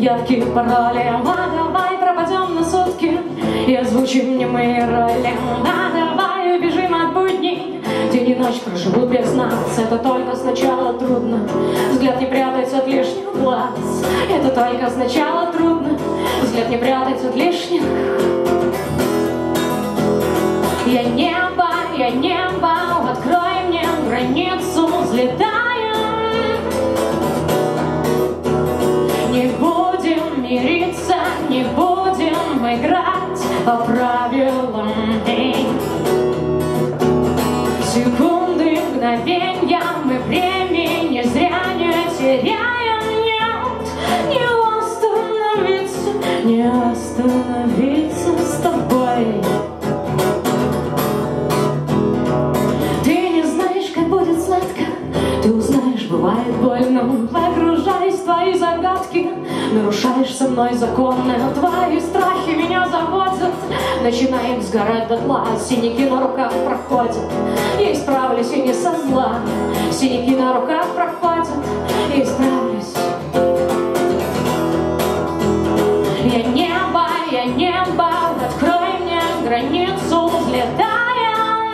явки, пароли. А давай пропадем на сутки и озвучим не мои роли. А давай убежим от будней, день и ночь проживу без нас. Это только сначала трудно, взгляд не прятать от лишних глаз. Это только сначала трудно, взгляд не прятать от лишних. Я небо, открой мне границу, взлетаем. Не будем мириться, не будем играть по правилам. Секунды, мгновенья, мы времени зря не теряем. Нет, не остановиться с тобой. Ты узнаешь, бывает больно, погружаясь в твои загадки. Нарушаешь со мной законы, твои страхи меня заводят. Начинает сгорать дотла, синяки на руках проходят. Я исправлюсь и не со зла, синяки на руках проходят. Я исправлюсь. Я небо, открой мне границу, взлетаем.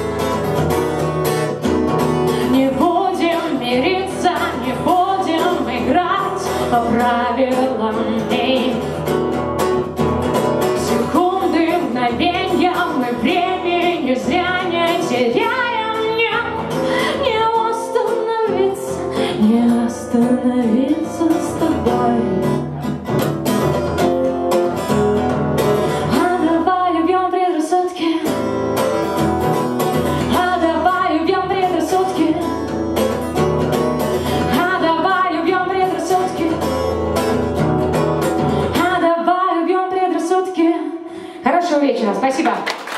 Не будем мириться, не будем играть по правилам. Секунды, мгновенья, мы времени зря не теряем. Не остановиться с тобой. А давай убьем предрассудки. А давай убьем предрассудки. А давай убьем предрассудки. А давай убьем предрассудки. Хорошего вечера, спасибо.